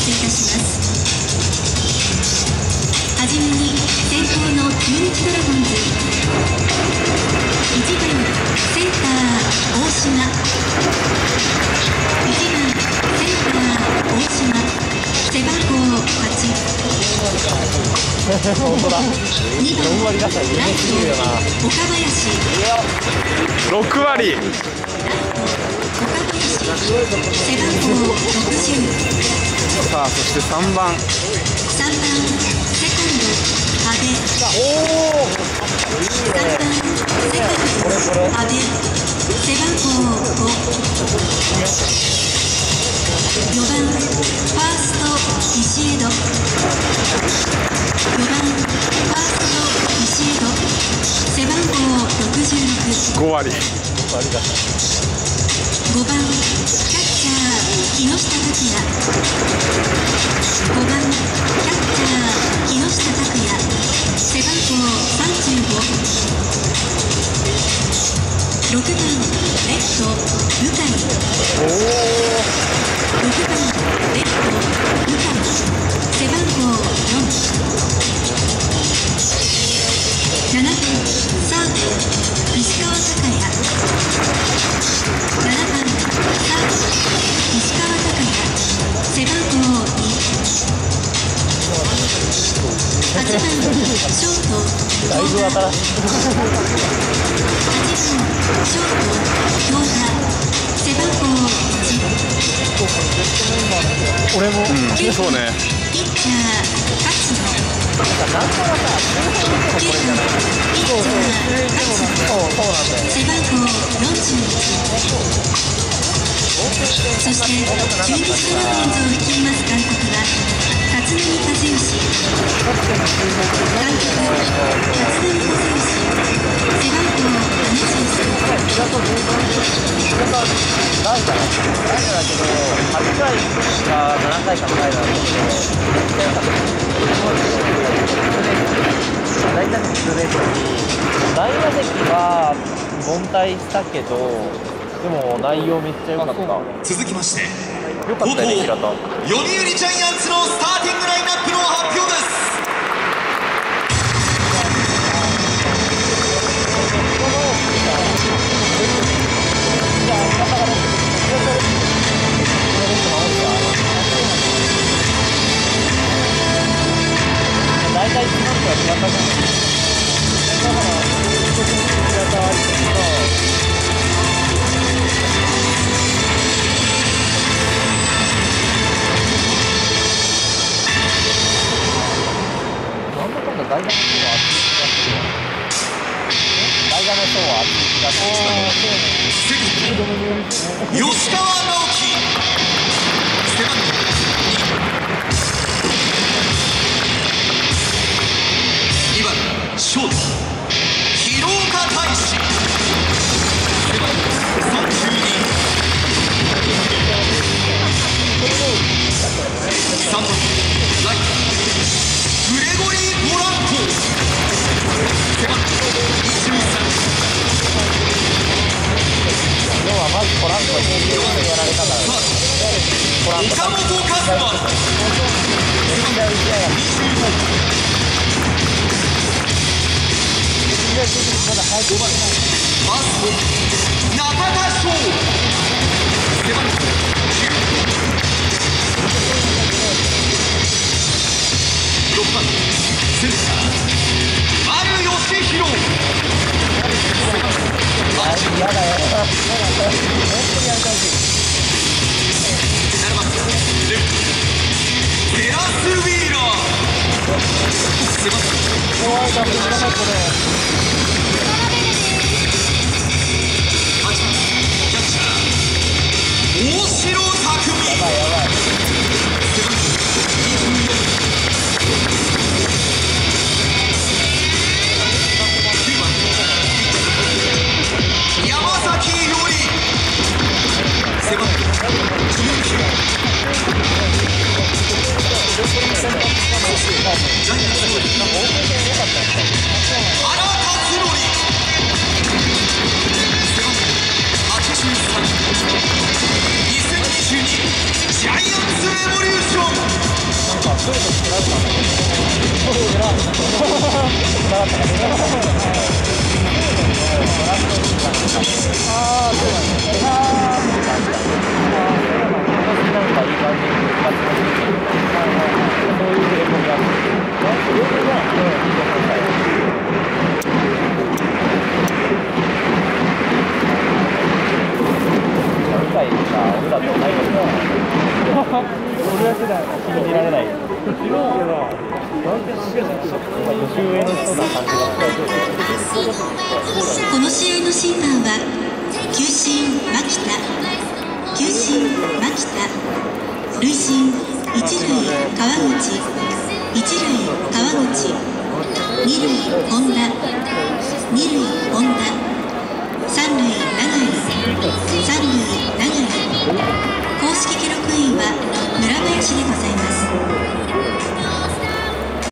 せいたします。はじめに先攻の中日ドラゴンズ、1番センター大島、1番センター大島、背番号8、2番ライト岡林、 6割。 背番号60。 さあ、そして3番セカンド阿部、3番セカンド阿部、背番号5。4番ファースト石江戸、4番ファースト石江戸、背番号66。 5割。 5番キャッチャー木下拓也、5番キャッチャー木下拓也、背番号35。6番レフト向井、6番レフト向井、背番号4。7番サード石川昂弥、7番サード石川昂弥、背番号2。8番ショート京田、8番ショート京田、背番号1。 俺も、そうね。 ピッチャー勝野、9番ピッチャー勝野、背番号41。そして中日ドラゴンズを率います監督は立浪和義、監督立浪和義、背番号代打だけど、8回か7回かの代打なんだけど、大打席ツーベースに、大打席は凡退したけど、でも内容めっちゃ良かった。 続きまして、 良かったよね、平田。 読売ジャイアンツのスターティングラインナップの発表です。 大体1番手は平田君。だから平田ありですけど。なんだかんだ代打の層は厚い気がする。代打の層は厚い気がする。 吉川直樹、背番号2番ショート廣岡大志、背番号32。3番ライトグレゴリー・ポランコ、背番号23。 要はまずポランコにやられたから、ポランコ岡本和真、背番号25。5番ファースト中田翔、背番号9。6番センター丸佳弘、背番号8。 やだよ。本当にやりたいし。 7番レフトテラス・ウィーラー、背番号8番キャッチャー大城卓三、背番号24。9番山崎伊織、背番号19。そしてジャイアンツの原辰徳、背番号83。2022ジャイアンツレボこの試合の審判は球審牧田、球審牧田、塁審一塁川口、一塁川口、二塁本田、二塁本田、三塁永井、三塁永井。公式記録員は村林でございます。